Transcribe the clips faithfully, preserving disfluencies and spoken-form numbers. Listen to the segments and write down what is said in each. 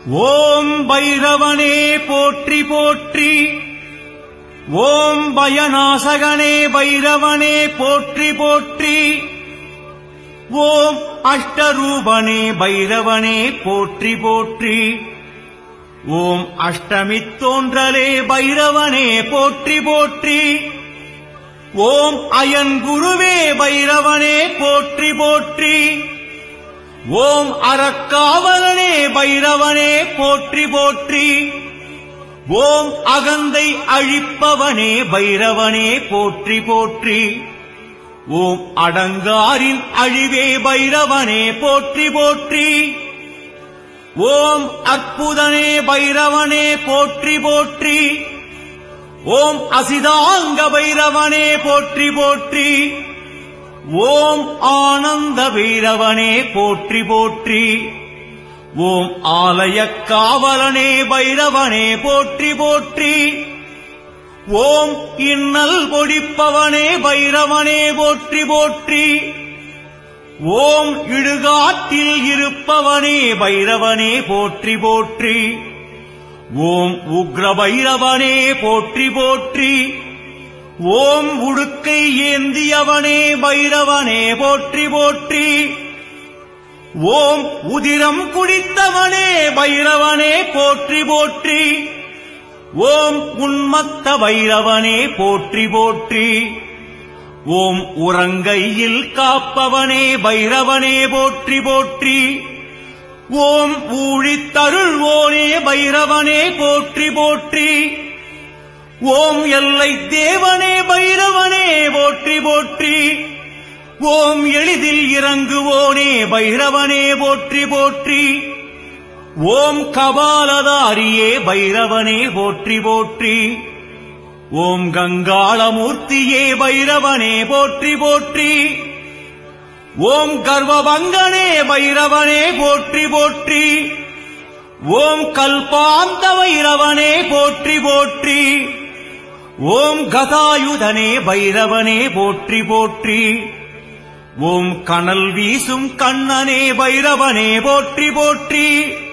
ஓம் பைரவனே போற்றி போற்றி. ஓம் பயநாசகனே பைரவனே போற்றி போற்றி. ஓம் அஷ்டரூபனே பைரவனே போற்றி போற்றி. ஓம் அஷ்டமித்தோன்றலே பைரவனே போற்றி போற்றி. ஓம் அயன் குருவே பைரவனே போற்றி போற்றி. ஓம் அறக்காவலனே பைரவனே போற்றி போற்றி. ஓம் அகந்தை அழிப்பவனே பைரவனே போற்றி போற்றி. ஓம் அடங்காரின் அழிவே பைரவனே போற்றி போற்றி. ஓம் அற்புதனே பைரவனே போற்றி போற்றி. ஓம் அசிதாங்க பைரவனே போற்றி போற்றி. ஓம் ஆனந்த பைரவனே போற்றி போற்றி. ஓம் ஆலய காவலனே பைரவனே போற்றி போற்றி. ஓம் இன்னல் பொடிப்பவனே பைரவனே போற்றி போற்றி. ஓம் இடுகாட்டில் இருப்பவனே பைரவனே போற்றி போற்றி. ஓம் உக்ர பைரவனே போற்றி போற்றி. ஓம் உடுக்கை ஏந்தியவனே பைரவனே போற்றி போற்றி. ஓம் உதிரம் குடித்தவனே பைரவனே போற்றி போற்றி. ஓம் உன்மத்த பைரவனே போற்றி போற்றி. ஓம் உறங்கையில் காப்பவனே பைரவனே போற்றி போற்றி. ஓம் ஊழித்தருள்வோனே பைரவனே போற்றி போற்றி. ஓம் எல்லை தேவனே பைரவனே போற்றி போற்றி. ஓம் எளிதில் இறங்குவோனே பைரவனே போற்றி போற்றி. ஓம் கபாலதாரியே பைரவனே போற்றி போற்றி. ஓம் கங்காளமூர்த்தியே பைரவனே போற்றி போற்றி. ஓம் கர்வபங்கனே பைரவனே போற்றி போற்றி. ஓம் கல்பாந்த பைரவனே போற்றி போற்றி. ஓம் கதாயுதனே பைரவனே போற்றி போற்றி. ஓம் கனல் வீசும் கண்ணனே பைரவனே போற்றி போற்றி.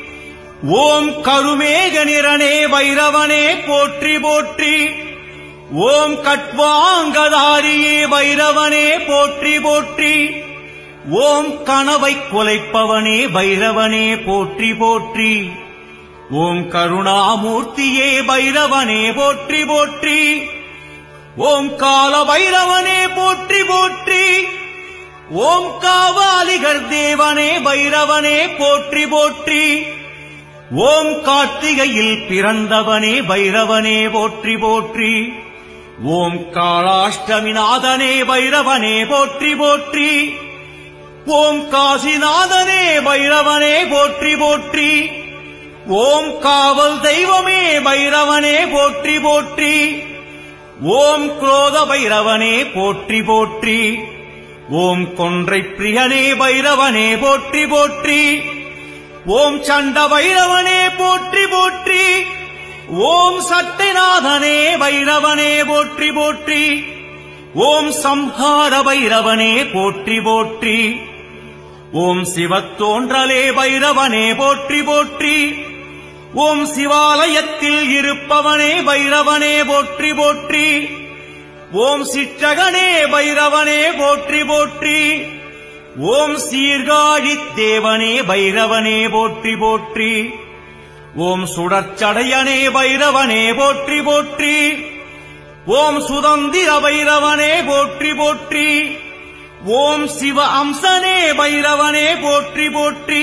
ஓம் கருமேக நிறனே பைரவனே போற்றி போற்றி. ஓம் கட்வாங்கதாரியே பைரவனே போற்றி போற்றி. ஓம் கனவை குலைப்பவனே பைரவனே போற்றி போற்றி. ஓம் கருணாமூர்த்தியே பைரவனே போற்றி போற்றி. ஓம் கால பைரவனே போற்றி போற்றி. ஓம் காவாலிகர் தேவனே பைரவனே போற்றி போற்றி. ஓம் கார்த்திகையில் பிறந்தவனே பைரவனே போற்றி போற்றி. ஓம் காளாஷ்டமிநாதனே பைரவனே போற்றி போற்றி. ஓம் காசிநாதனே பைரவனே போற்றி போற்றி. ஓம் காவல் தெய்வமே பைரவனே போற்றி போற்றி. ஓம் குரோத பைரவனே போற்றி போற்றி. ஓம் கொன்றை பிரியனே பைரவனே போற்றி போற்றி. ஓம் சண்ட பைரவனே போற்றி போற்றி. ஓம் சட்டைநாதனே பைரவனே போற்றி போற்றி. ஓம் சம்ஹார பைரவனே போற்றி போற்றி. ஓம் சிவத்தோன்றலே பைரவனே போற்றி போற்றி. ஓம் சிவாலயத்தில் இருப்பவனே பைரவனே போற்றி போற்றி. ஓம் சிற்றகனே பைரவனே போற்றி போற்றி. ஓம் சீர்காழித் தேவனே பைரவனே போற்றி போற்றி. ஓம் சுடற்சடையனே பைரவனே போற்றி போற்றி. ஓம் சுதந்திர பைரவனே போற்றி போற்றி. ஓம் சிவ அம்சனே பைரவனே போற்றி போற்றி.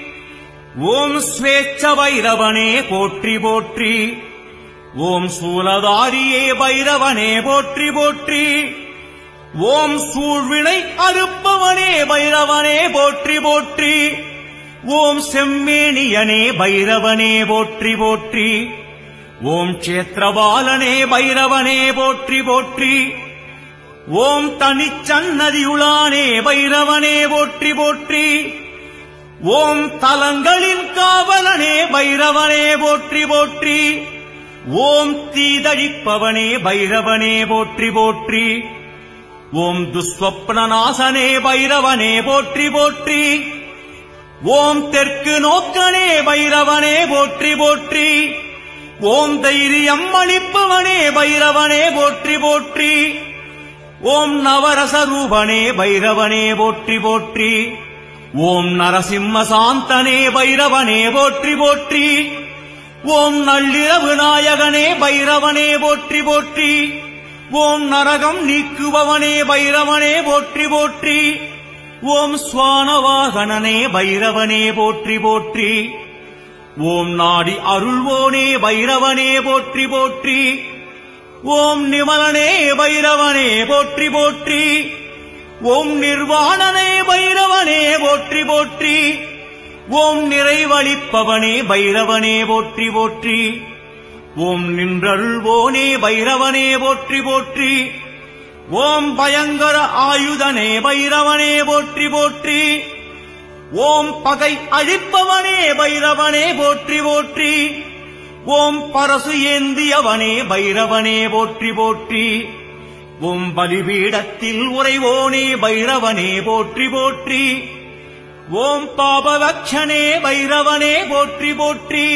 ஓம் ஸ்வேச்ச பைரவனே போற்றி போற்றி. ஓம் சூலதாரியே பைரவனே போற்றி போற்றி. ஓம் சூழ்வினை அறுப்பவனே பைரவனே போற்றி போற்றி. ஓம் செம்மேனியனே பைரவனே போற்றி போற்றி. ஓம் க்ஷேத்திரபாலனே பைரவனே போற்றி போற்றி. ஓம் தனிச்சன்னதியுளானே பைரவனே போற்றி போற்றி. ஓம் தலங்களின் காவலனே பைரவனே போற்றி போற்றி. ஓம் தீதழிப்பவனே பைரவனே போற்றி போற்றி. ஓம் துஸ்வப்னநாசனே பைரவனே போற்றி போற்றி. ஓம் தெற்கு நோக்கனே பைரவனே போற்றி போற்றி. ஓம் தைரியம் அளிப்பவனே பைரவனே போற்றி போற்றி. ஓம் நவரசரூபனே பைரவனே போற்றி போற்றி. ஓம் நரசிம்ம சாந்தனே பைரவனே போற்றி போற்றி. ஓம் நள்ளிரவு நாயகனே பைரவனே போற்றி போற்றி. ஓம் நரகம் நீக்குபவனே பைரவனே போற்றி போற்றி. ஓம் ஸ்வானவாகனனே பைரவனே போற்றி போற்றி. ஓம் நாடி அருள்வோனே பைரவனே போற்றி போற்றி. ஓம் நிமலனே பைரவனே போற்றி போற்றி. ஓம் நிர்வாணனே பைரவனே போற்றி போற்றி. ஓம் நிறைவளிப்பவனே பைரவனே போற்றி போற்றி. ஓம் நின்றருள்வோனே பைரவனே போற்றி போற்றி. ஓம் பயங்கர ஆயுதனே பைரவனே போற்றி போற்றி. ஓம் பகை அழிப்பவனே பைரவனே போற்றி போற்றி. ஓம் பரசு ஏந்தியவனே பைரவனே போற்றி போற்றி. ஓம் பலிபீடத்தில் உறைவோனே பைரவனே போற்றி போற்றி. ஓம் பாபவக்ஷனே பைரவனே போற்றி போற்றி.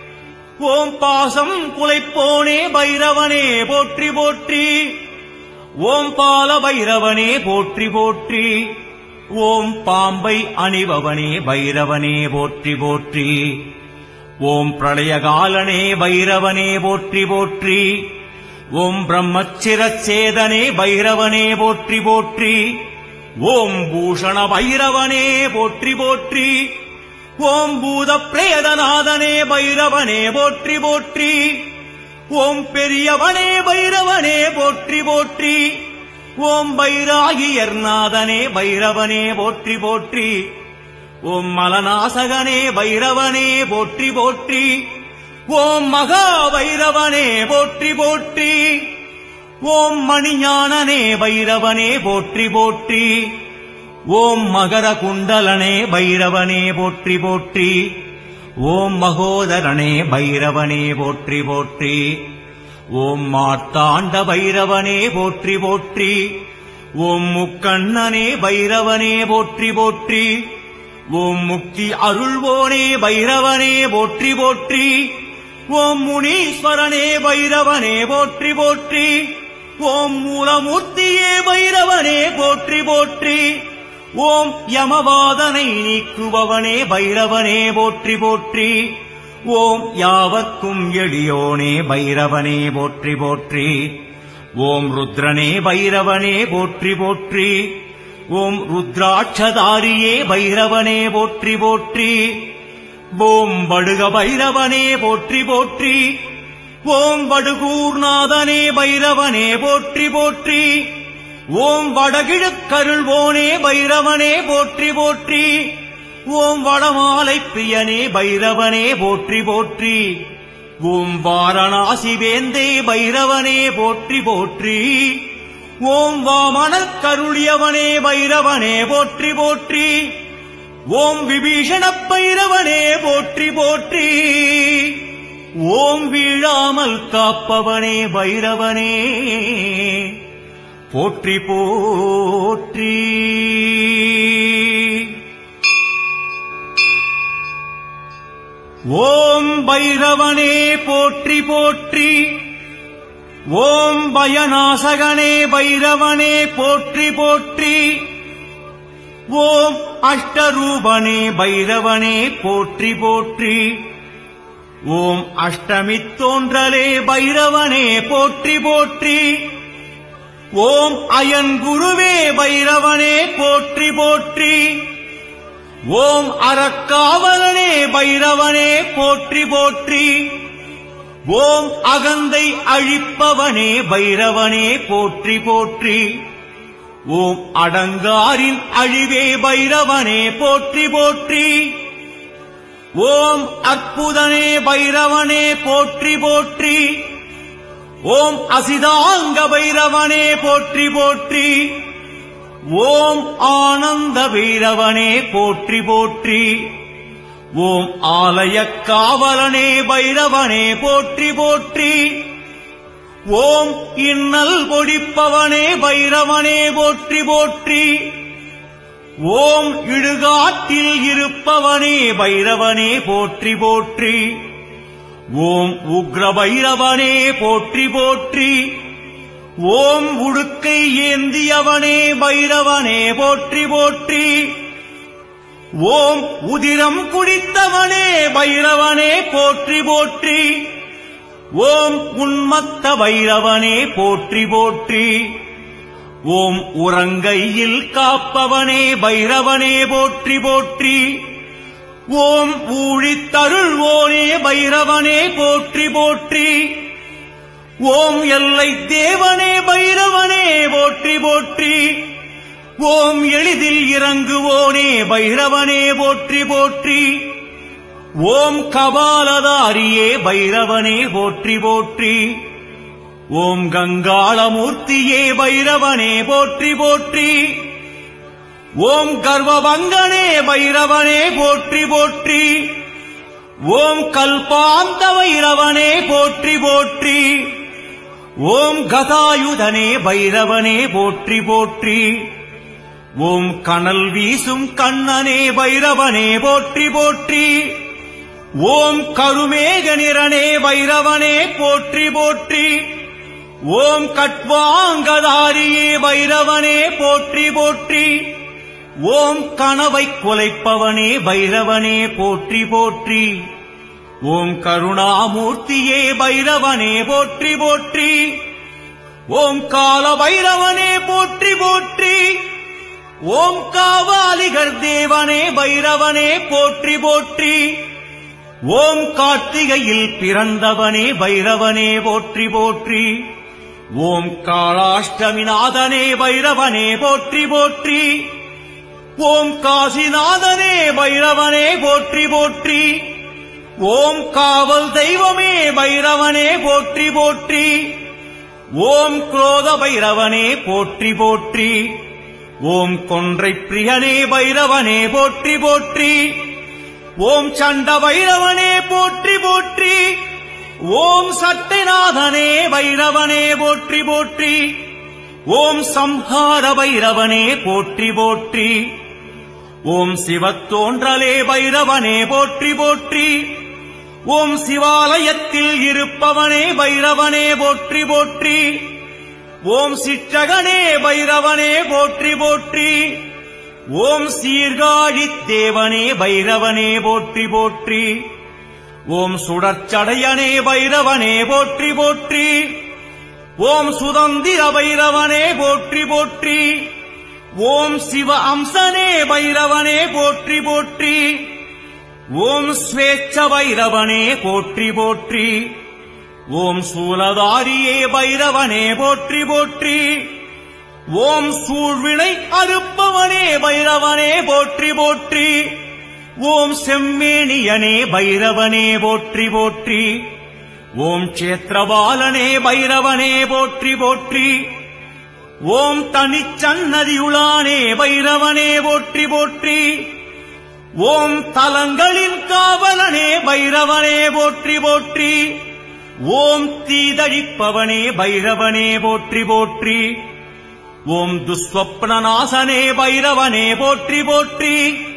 ஓம் பாசம் குலைப்போனே பைரவனே போற்றி போற்றி. ஓம் பால பைரவனே போற்றி போற்றி. ஓம் பாம்பை அணிபவனே பைரவனே போற்றி போற்றி. ஓம் பிரளயகாலனே பைரவனே போற்றி போற்றி. ஓம் பிரம்மச்சிரச்சேதனே பைரவனே போற்றி போற்றி. ஓம் பூஷண பைரவனே போற்றி போற்றி. ஓம் பூத பிரேதநாதனே பைரவனே போற்றி போற்றி. ஓம் பெரியவனே பைரவனே போற்றி போற்றி. ஓம் பைராகியர்நாதனே பைரவனே போற்றி போற்றி. ஓம் மலநாசகனே பைரவனே போற்றி போற்றி. ஓம் மகா பைரவனே போற்றி போற்றி. ஓம் மணிஞானனே பைரவனே போற்றி போற்றி. ஓம் மகர குண்டலனே பைரவனே போற்றி போற்றி. ஓம் மகோதரனே பைரவனே போற்றி போற்றி. ஓம் மார்த்தாண்ட பைரவனே போற்றி போற்றி. ஓம் முக்கண்ணனே பைரவனே போற்றி போற்றி. ஓம் முக்தி அருள்வோனே பைரவனே போற்றி போற்றி. ஓம் முனீஸ்வரனே பைரவனே போற்றி போற்றி. ஓம் மூலமூர்த்தியே பைரவனே போற்றி போற்றி. ஓம் யமவாதனை நீக்குபவனே பைரவனே போற்றி போற்றி. ஓம் யாவர்க்கும் எளியோனே பைரவனே போற்றி போற்றி. ஓம் ருத்ரனே பைரவனே போற்றி போற்றி. ஓம் ருத்ராட்சதாரியே பைரவனே போற்றி போற்றி. ஓம் வடுக பைரவனே போற்றி போற்றி. ஓம் வடுகூர்நாதனே பைரவனே போற்றி போற்றி. ஓம் வடகிழக்கருள்வோனே பைரவனே போற்றி போற்றி. ஓம் வடமாலை பிரியனே பைரவனே போற்றி போற்றி. ஓம் வாரணாசி வேந்தே பைரவனே போற்றி போற்றி. ஓம் வாமனக் கருளியவனே பைரவனே போற்றி போற்றி. ஓம் விபீஷண பைரவனே போற்றி போற்றி. ஓம் வீழாமல் காப்பவனே பைரவனே போற்றி போற்றி. ஓம் பைரவனே போற்றி போற்றி. ஓம் பயநாசகனே பைரவனே போற்றி போற்றி. ஓம் அஷ்டரூபனே பைரவனே போற்றி போற்றி. ஓம் அஷ்டமித்தோன்றலே பைரவனே போற்றி போற்றி. ஓம் அயன் குருவே பைரவனே போற்றி போற்றி. ஓம் அறக்காவலனே பைரவனே போற்றி போற்றி. ஓம் அகந்தை அழிப்பவனே பைரவனே போற்றி போற்றி. ஓம் அடங்காரின் அழிவே பைரவனே போற்றி போற்றி. ஓம் அற்புதனே பைரவனே போற்றி போற்றி. ஓம் அசிதாங்க பைரவனே போற்றி போற்றி. ஓம் ஆனந்த பைரவனே போற்றி போற்றி. ஓம் ஆலய காவலனே பைரவனே போற்றி போற்றி. ஓம் இன்னல் பொடிப்பவனே பைரவனே போற்றி போற்றி. ஓம் இடுகாட்டில் இருப்பவனே பைரவனே போற்றி போற்றி. ஓம் உக்ர பைரவனே போற்றி போற்றி. ஓம் உடுக்கை ஏந்தியவனே பைரவனே போற்றி போற்றி. ஓம் உதிரம் குடித்தவனே பைரவனே போற்றி போற்றி. ஓம் உன்மத்த பைரவனே போற்றி போற்றி. ஓம் உறங்கையில் காப்பவனே பைரவனே போற்றி போற்றி. ஓம் ஊழித்தருள்வோனே பைரவனே போற்றி போற்றி. ஓம் எல்லை தேவனே பைரவனே போற்றி போற்றி. ஓம் எளிதில் இறங்குவோனே பைரவனே போற்றி போற்றி. ஓம் கபாலதாரியே பைரவனே போற்றி போற்றி. ஓம் கங்காளமூர்த்தியே பைரவனே போற்றி போற்றி. ஓம் கர்வபங்கனே பைரவனே போற்றி போற்றி. ஓம் கல்பாந்த பைரவனே போற்றி போற்றி. ஓம் கதாயுதனே பைரவனே போற்றி போற்றி. ஓம் கனல் வீசும் கண்ணனே பைரவனே போற்றி போற்றி. ஓம் கருமேக நிறனே பைரவனே போற்றி போற்றி. ஓம் கட்வாங்கதாரியே பைரவனே போற்றி போற்றி. ஓம் கனவை குலைப்பவனே பைரவனே போற்றி போற்றி. ஓம் கருணாமூர்த்தியே பைரவனே போற்றி போற்றி. ஓம் கால பைரவனே போற்றி போற்றி. ஓம் காவாலிகர் தேவனே பைரவனே போற்றி போற்றி. ஓம் கார்த்திகையில் பிறந்தவனே பைரவனே போற்றி போற்றி. ஓம் காளாஷ்டமிநாதனே பைரவனே போற்றி போற்றி. ஓம் காசிநாதனே பைரவனே போற்றி போற்றி. ஓம் காவல் தெய்வமே பைரவனே போற்றி போற்றி. ஓம் குரோத பைரவனே போற்றி போற்றி. ஓம் கொன்றை பிரியனே பைரவனே போற்றி போற்றி. ஓம் சண்ட பைரவனே போற்றி போற்றி. ஓம் சட்டைநாதனே பைரவனே போற்றி போற்றி. ஓம் சம்ஹார பைரவனே போற்றி போற்றி. ஓம் சிவத்தோன்றலே பைரவனே போற்றி போற்றி. ஓம் சிவாலயத்தில் இருப்பவனே பைரவனே போற்றி போற்றி. ஓம் சிற்றகனே பைரவனே போற்றி போற்றி. ஓம் சீர்காழித் தேவனே பைரவனே போற்றி போற்றி. ஓம் சுடற்சடையனே பைரவனே போற்றி போற்றி. ஓம் சுதந்திர பைரவனே போற்றி போற்றி. ஓம் சிவ அம்சனே பைரவனே போற்றி போற்றி. ஓம் ஸ்வேச்ச பைரவனே போற்றி போற்றி. ஓம் சூலதாரியே பைரவனே போற்றி போற்றி. ஓம் சூழ்வினை அறுப்பவனே பைரவனே போற்றி போற்றி. ஓம் செம்மேனியனே பைரவனே போற்றி போற்றி. ஓம் க்ஷேத்திரபாலனே பைரவனே போற்றி போற்றி. ஓம் தனிச்சன்னதியுளானே பைரவனே போற்றி போற்றி. ஓம் தலங்களின் காவலனே பைரவனே போற்றி போற்றி. ஓம் தீதழிப்பவனே பைரவனே போற்றி போற்றி. ஓம் துஸ்வப்னநாசனே பைரவனே போற்றி போற்றி.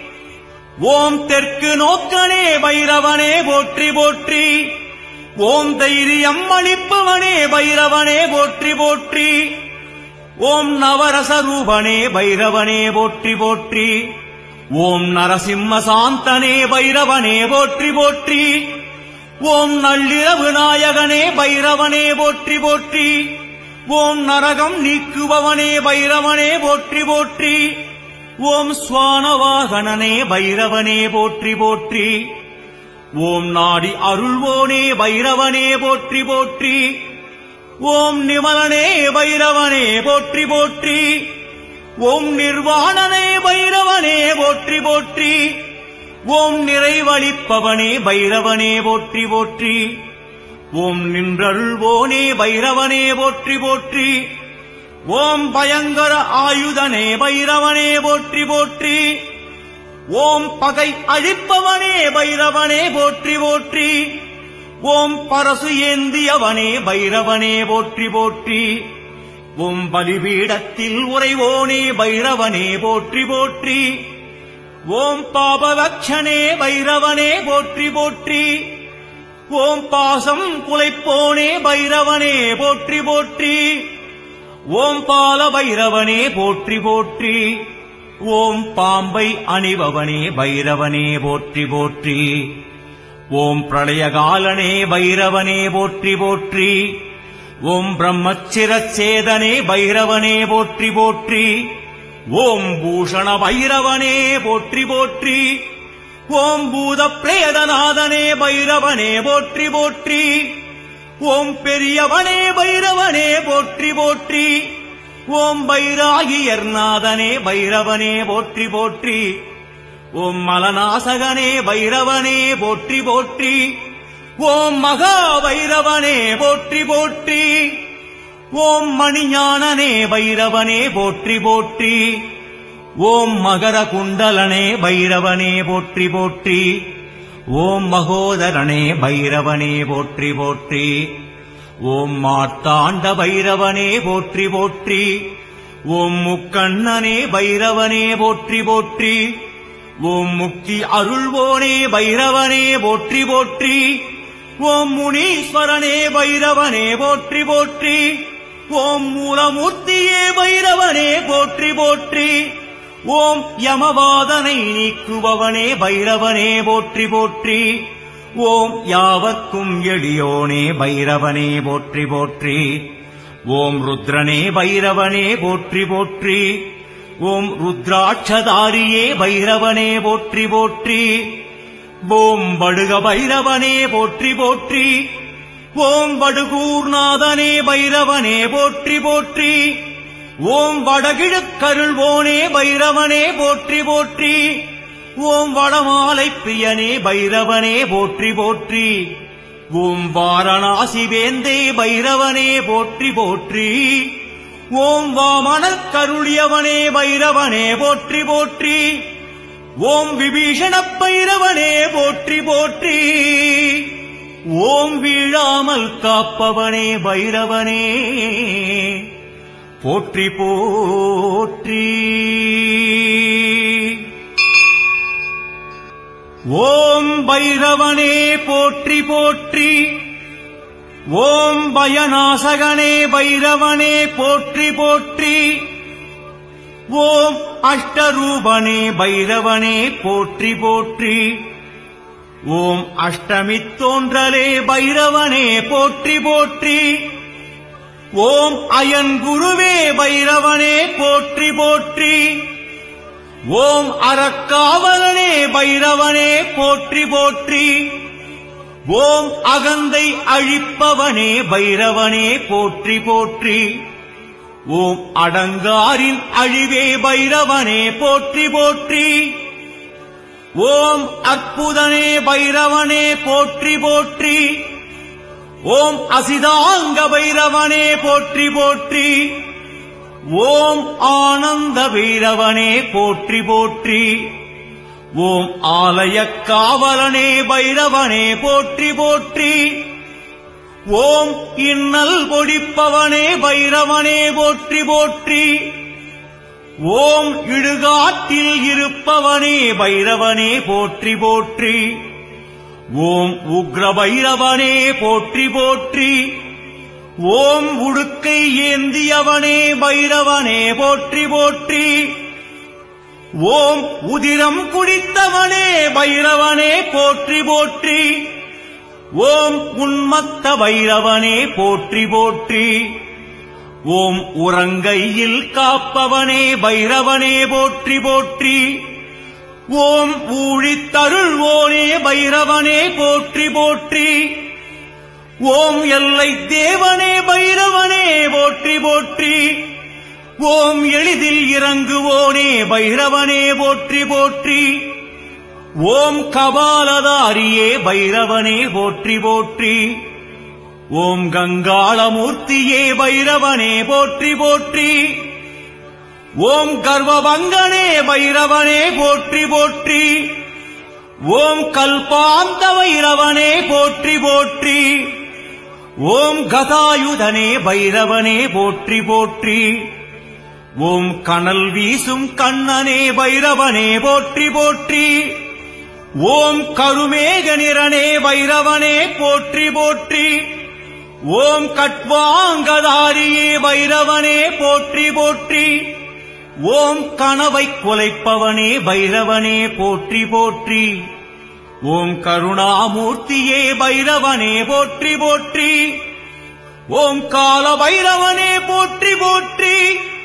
ஓம் தெற்கு நோக்கனே பைரவனே போற்றி போற்றி. ஓம் தைரியம் அளிப்பவனே பைரவனே போற்றி போற்றி. ஓம் நவரசரூபனே பைரவனே போற்றி போற்றி. ஓம் நரசிம்ம சாந்தனே பைரவனே போற்றி போற்றி. ஓம் நள்ளிரவு நாயகனே பைரவனே போற்றி போற்றி. ஓம் நரகம் நீக்குபவனே பைரவனே போற்றி போற்றி. ஓம் ஸ்வானவாகனனே பைரவனே போற்றி போற்றி. ஓம் நாடி அருள்வோனே பைரவனே போற்றி போற்றி. ஓம் நிமலனே பைரவனே போற்றி போற்றி. ஓம் நிர்வாணனே பைரவனே போற்றி போற்றி. ஓம் நிறைவளிப்பவனே பைரவனே போற்றி போற்றி. ஓம் நின்றருள்வோனே பைரவனே போற்றி போற்றி. ஓம் பயங்கர ஆயுதனே பைரவனே போற்றி போற்றி. ஓம் பகை அழிப்பவனே பைரவனே போற்றி போற்றி. ஓம் பரசு ஏந்தியவனே பைரவனே போற்றி போற்றி. ஓம் பலிபீடத்தில் உறைவோனே பைரவனே போற்றி போற்றி. ஓம் பாபவக்ஷனே பைரவனே போற்றி போற்றி. ஓம் பாசம் குலைப்போனே பைரவனே போற்றி போற்றி. ஓம் பால பைரவனே போற்றி போற்றி. ஓம் பாம்பை அணிபவனே பைரவனே போற்றி போற்றி. ஓம் பிரளயகாலனே பைரவனே போற்றி போற்றி. ஓம் பிரம்மச்சிரச்சேதனே பைரவனே போற்றி போற்றி. ஓம் பூஷண பைரவனே போற்றி போற்றி. ஓம் பூத பிரேதநாதனே பைரவனே போற்றி போற்றி. ஓம் பெரியவனே பைரவனே போற்றி போற்றி. ஓம் பைராகியர்நாதனே பைரவனே போற்றி போற்றி. ஓம் மலநாசகனே பைரவனே போற்றி போற்றி. ஓம் மகா பைரவனே போற்றி போற்றி. ஓம் மணிஞானனே பைரவனே போற்றி போற்றி. ஓம் மகர குண்டலனே பைரவனே போற்றி போற்றி. ஓம் மகோதரனே பைரவனே போற்றி போற்றி. ஓம் மார்த்தாண்ட பைரவனே போற்றி போற்றி. ஓம் முக்கண்ணனே பைரவனே போற்றி போற்றி. ஓம் முக்தி அருள்வோனே பைரவனே போற்றி போற்றி. ஓம் முனீஸ்வரனே பைரவனே போற்றி போற்றி. ஓம் மூலமூர்த்தியே பைரவனே போற்றி போற்றி. ஓம் யமவாதனை நீக்குபவனே பைரவனே போற்றி போற்றி. ஓம் யாவர்க்கும் எளியோனே பைரவனே போற்றி போற்றி. ஓம் ருத்ரனே பைரவனே போற்றி போற்றி. ஓம் ருத்ராட்சதாரியே பைரவனே போற்றி போற்றி. ஓம் வடுக பைரவனே போற்றி போற்றி. ஓம் வடுகூர்நாதனே பைரவனே போற்றி போற்றி. ஓம் வடகிழக்கருள்வோனே பைரவனே போற்றி போற்றி. ஓம் வடமாலை பிரியனே பைரவனே போற்றி போற்றி. ஓம் வாரணாசி வேந்தே பைரவனே போற்றி போற்றி. ஓம் வாமனல் கருளியவனே பைரவனே போற்றி போற்றி. ஓம் விபீஷண பைரவனே போற்றி போற்றி. ஓம் வீழாமல் காப்பவனே பைரவனே போற்றி போற்றி. ஓம் பைரவனே போற்றி போற்றி. ஓம் பயநாசகனே பைரவனே போற்றி போற்றி. ஓம் அஷ்டரூபனே பைரவனே போற்றி போற்றி. ஓம் அஷ்டமித்தோன்றலே பைரவனே போற்றி போற்றி. ஓம் அயன் குருவே பைரவனே போற்றி போற்றி. ஓம் அறக்காவலனே பைரவனே போற்றி போற்றி. ஓம் அகந்தை அழிப்பவனே பைரவனே போற்றி போற்றி. ஓம் அடங்காரின் அழிவே பைரவனே போற்றி போற்றி. ஓம் அற்புதனே பைரவனே போற்றி போற்றி. ஓம் அசிதாங்க பைரவனே போற்றி போற்றி. ஓம் ஆனந்த பைரவனே போற்றி போற்றி. ஓம் ஆலய காவலனே பைரவனே போற்றி போற்றி. ஓம் இன்னல் பொடிப்பவனே பைரவனே போற்றி போற்றி. ஓம் இடுகாட்டில் இருப்பவனே பைரவனே போற்றி போற்றி. ஓம் உக்ர பைரவனே போற்றி போற்றி. ஓம் உடுக்கை ஏந்தியவனே பைரவனே போற்றி போற்றி. ஓம் உதிரம் குடித்தவனே பைரவனே போற்றி போற்றி. ஓம் உன்மத்த பைரவனே போற்றி போற்றி. ஓம் உறங்கையில் காப்பவனே பைரவனே போற்றி போற்றி. ஓம் ஊழித்தருள்வோனே பைரவனே போற்றி போற்றி. ஓம் எல்லை தேவனே பைரவனே போற்றி போற்றி. ஓம் எளிதில் இறங்குவோனே பைரவனே போற்றி போற்றி. ஓம் கபாலதாரியே பைரவனே போற்றி போற்றி. ஓம் கங்காளமூர்த்தியே பைரவனே போற்றி போற்றி. ஓம் கர்வபங்கனே பைரவனே போற்றி போற்றி. ஓம் கல்பாந்த பைரவனே போற்றி போற்றி. ஓம் கதாயுதனே பைரவனே போற்றி போற்றி. ஓம் கனல் வீசும் கண்ணனே பைரவனே போற்றி போற்றி. ஓம் கருமேக நிறனே பைரவனே போற்றி போற்றி. ஓம் கட்வாங்கதாரியே பைரவனே போற்றி போற்றி. ஓம் கனவை குலைப்பவனே பைரவனே போற்றி போற்றி. ஓம் கருணாமூர்த்தியே பைரவனே போற்றி போற்றி. ஓம் கால பைரவனே போற்றி போற்றி.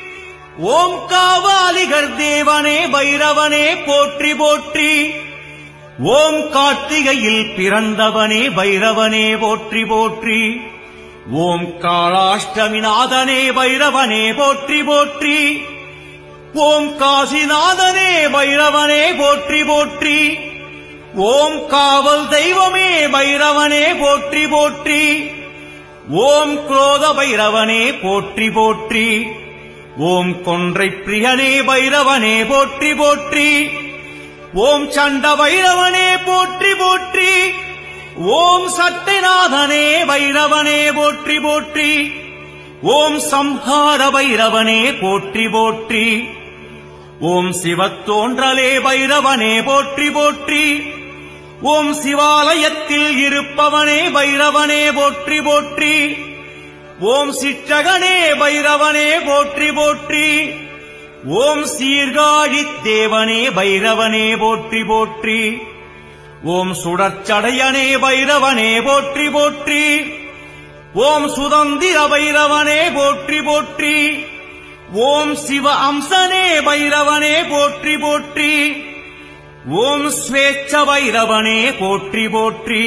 ஓம் காவாலிகர் தேவனே பைரவனே போற்றி போற்றி. ஓம் கார்த்திகையில் பிறந்தவனே பைரவனே போற்றி போற்றி. ஓம் காளாஷ்டமிநாதனே பைரவனே போற்றி போற்றி. ஓம் காசிநாதனே பைரவனே போற்றி போற்றி. ஓம் காவல் தெய்வமே பைரவனே போற்றி போற்றி. ஓம் குரோத பைரவனே போற்றி போற்றி. ஓம் கொன்றை பிரியனே பைரவனே போற்றி போற்றி. ஓம் சண்ட பைரவனே போற்றி போற்றி. ஓம் சட்டைநாதனே பைரவனே போற்றி போற்றி. ஓம் சம்ஹார பைரவனே போற்றி போற்றி. ஓம் சிவத்தோன்றலே பைரவனே போற்றி போற்றி. ஓம் சிவாலயத்தில் இருப்பவனே பைரவனே போற்றி போற்றி. ஓம் சிற்றகனே பைரவனே போற்றி போற்றி. ஓம் சீர்காழித் தேவனே பைரவனே போற்றி போற்றி. ஓம் சுடற்சடையனே பைரவனே போற்றி போற்றி. ஓம் சுதந்திர பைரவனே போற்றி போற்றி. ஓம் சிவ அம்சனே பைரவனே போற்றி போற்றி. ஓம் ஸ்வேச்ச பைரவனே போற்றி போற்றி.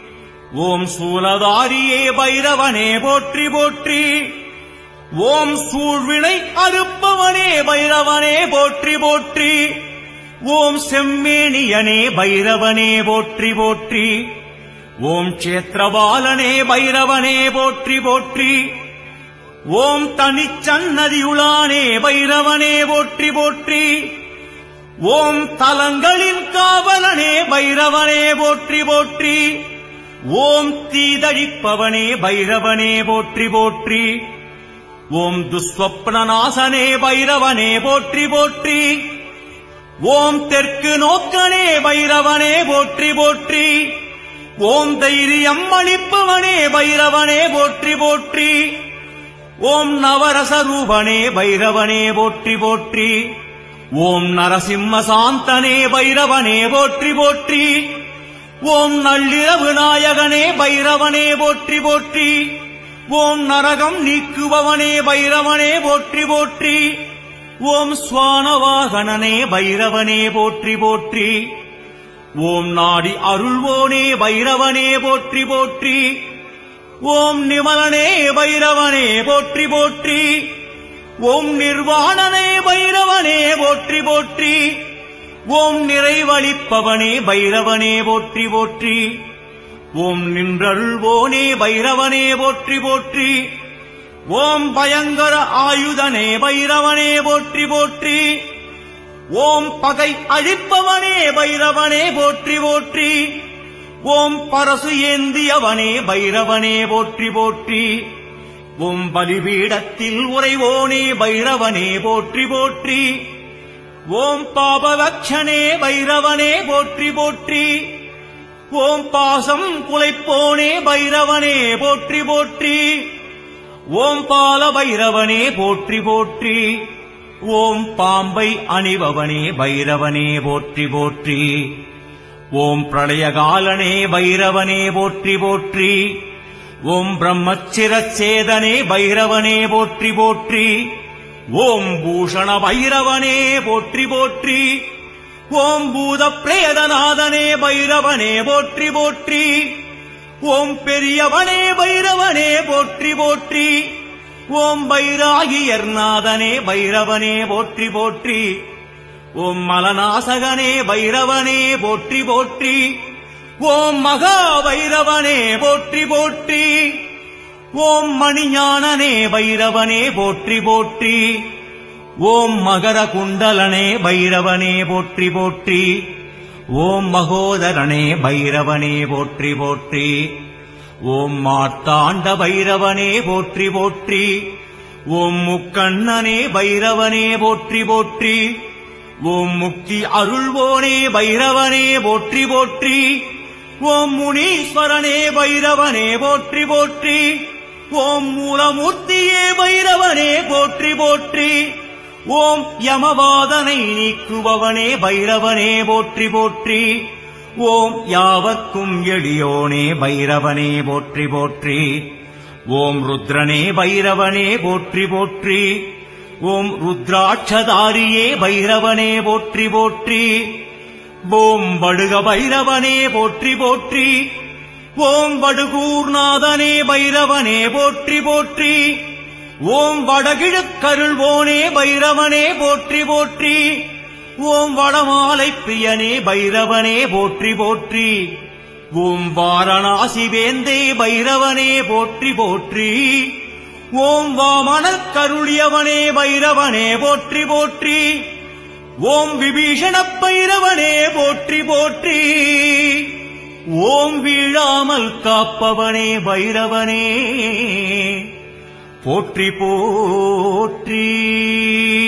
ஓம் சூலதாரியே பைரவனே போற்றி போற்றி. ஓம் சூழ்வினை அறுப்பவனே பைரவனே போற்றி போற்றி. ஓம் செம்மேனியனே பைரவனே போற்றி போற்றி. ஓம் க்ஷேத்திரபாலனே பைரவனே போற்றி போற்றி. ஓம் தனிச்சன்னதியுளானே பைரவனே போற்றி போற்றி. ஓம் தலங்களின் காவலனே பைரவனே போற்றி போற்றி. ஓம் தீதழிப்பவனே பைரவனே போற்றி போற்றி. ஓம் துஸ்வப்னநாசனே பைரவனே போற்றி போற்றி. ஓம் தெற்கு நோக்கனே பைரவனே போற்றி போற்றி. ஓம் தைரியம் அளிப்பவனே பைரவனே போற்றி போற்றி. ஓம் நவரசரூபனே பைரவனே போற்றி போற்றி. ஓம் நரசிம்ம சாந்தனே பைரவனே போற்றி போற்றி. ஓம் நள்ளிரவு நாயகனே பைரவனே போற்றி போற்றி. ஓம் நரகம் நீக்குபவனே பைரவனே போற்றி போற்றி. ஓம் ஸ்வானவாகனனே பைரவனே போற்றி போற்றி. ஓம் நாடி அருள்வோனே பைரவனே போற்றி போற்றி. ஓம் நிமலனே பைரவனே போற்றி போற்றி. ஓம் நிர்வாணனே பைரவனே போற்றி போற்றி. ஓம் நிறைவளிப்பவனே பைரவனே போற்றி போற்றி. ஓம் நின்றருள்வோனே பைரவனே போற்றி போற்றி. ஓம் பயங்கர ஆயுதனே பைரவனே போற்றி போற்றி. ஓம் பகை அழிப்பவனே பைரவனே போற்றி போற்றி. ஓம் பரசு ஏந்தியவனே பைரவனே போற்றி போற்றி. ஓம் பலிபீடத்தில் உறைவோனே பைரவனே போற்றி போற்றி. ஓம் பாபவக்ஷனே பைரவனே போற்றி போற்றி. ஓம் பாசம் குலைப்போனே பைரவனே போற்றி போற்றி. ஓம் பால பைரவனே போற்றி போற்றி. ஓம் பாம்பை அணிபவனே பைரவனே போற்றி போற்றி. ஓம் பிரளயகாலனே பைரவனே போற்றி போற்றி. ஓம் பிரம்மச்சிரச்சேதனே பைரவனே போற்றி போற்றி. ஓம் பூஷண பைரவனே போற்றி போற்றி. ஓம் பூத பிரேதநாதனே பைரவனே போற்றி போற்றி. ஓம் பெரியவனே பைரவனே போற்றி போற்றி. ஓம் பைராகியர்நாதனே பைரவனே போற்றி போற்றி. ஓம் மலநாசகனே பைரவனே போற்றி போற்றி. ஓம் மகா பைரவனே போற்றி போற்றி. ஓம் மணிஞானனே பைரவனே போற்றி போற்றி. ஓம் மகர குண்டலனே பைரவனே போற்றி போற்றி. ஓம் மகோதரனே பைரவனே போற்றி போற்றி. ஓம் மார்த்தாண்ட பைரவனே போற்றி போற்றி. ஓம் முக்கண்ணனே பைரவனே போற்றி போற்றி. ஓம் முக்தி அருள்வோனே பைரவனே போற்றி போற்றி. ஓம் முனீஸ்வரனே பைரவனே போற்றி போற்றி. ஓம் மூலமூர்த்தியே பைரவனே போற்றி போற்றி. ஓம் யமவாதனை நீக்குபவனே பைரவனே போற்றி போற்றி. ஓம் யாவர்க்கும் எளியோனே பைரவனே போற்றி போற்றி. ஓம் ருத்ரனே பைரவனே போற்றி போற்றி. ஓம் ருத்ராட்சதாரியே பைரவனே போற்றி போற்றி. ஓம் வடுக பைரவனே போற்றி போற்றி. ஓம் வடுகூர்நாதனே பைரவனே போற்றி போற்றி. ஓம் வடகிழக்கருள்வோனே பைரவனே போற்றி போற்றி. ஓம் வடமாலை பிரியனே பைரவனே போற்றி போற்றி. ஓம் வாரணாசி வேந்தே பைரவனே போற்றி போற்றி. ஓம் வாமனக் கருளியவனே பைரவனே போற்றி போற்றி. ஓம் விபீஷணப் பைரவனே போற்றி போற்றி. ஓம் வீழாமல் காப்பவனே பைரவனே போற்றி போற்றி.